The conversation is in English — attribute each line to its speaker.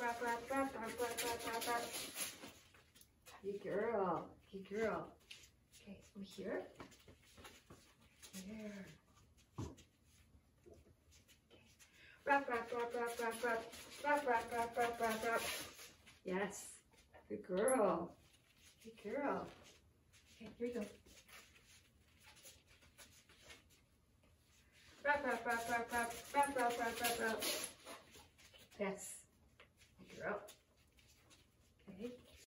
Speaker 1: Good girl. Good girl. Okay, over here. Here. Rub, rub, rub, rub, rub, rub. Rub, rub, rub, rub, rub, rub. Yes. Good girl. Good girl. Okay, here you go. Rub, rub, rub, rub, rub. Rub, rub, rub, rub, rub. Yes.